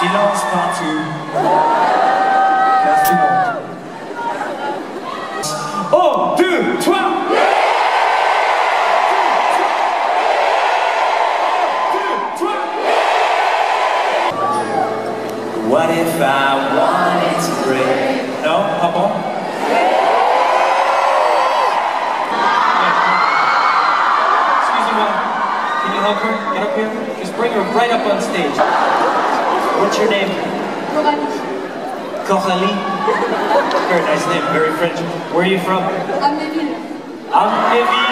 Silence partout. Merci beaucoup. 1, 2, 3. What if I wanted to break? No? Pas bon? Excusez-moi. Can you help her? Get up here? Just bring her right up on stage. What's your name? Coralie. Coralie? Very nice name, very French. Where are you from? Amnéville. Amnéville.